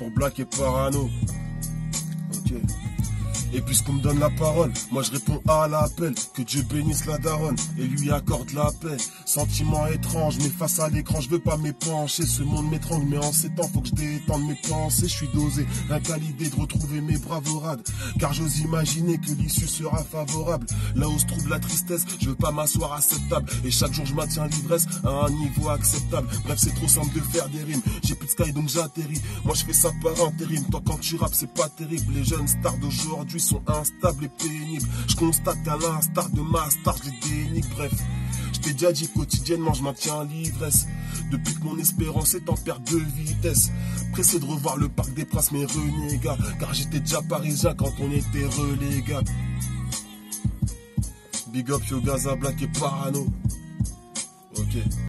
pour Black et Parano. Ok. Et puisqu'on me donne la parole, moi je réponds à l'appel. Que Dieu bénisse la daronne et lui accorde la paix. Sentiment étrange, mais face à l'écran, je veux pas m'épancher. Ce monde m'étrangle, mais en ces temps, faut que je détende mes pensées. Je suis dosé, rien qu'à l'idée de retrouver mes bravorades. Car j'ose imaginer que l'issue sera favorable. Là où se trouve la tristesse, je veux pas m'asseoir à cette table. Et chaque jour je maintiens l'ivresse à un niveau acceptable. Bref, c'est trop simple de faire des rimes. J'ai plus de sky donc j'atterris. Moi je fais ça par intérim. Toi quand tu rappes, c'est pas terrible. Les jeunes stars d'aujourd'hui sont instables et pénibles. Je constate qu'à l'instar de ma star, je les dénigre. Bref, je t'ai déjà dit quotidiennement, je maintiens l'ivresse. Depuis que mon espérance est en perte de vitesse. Pressé de revoir le parc des Princes, mes renégats. Car j'étais déjà parisien quand on était relégats. Big up Yo Gaza, Black et Parano. Ok.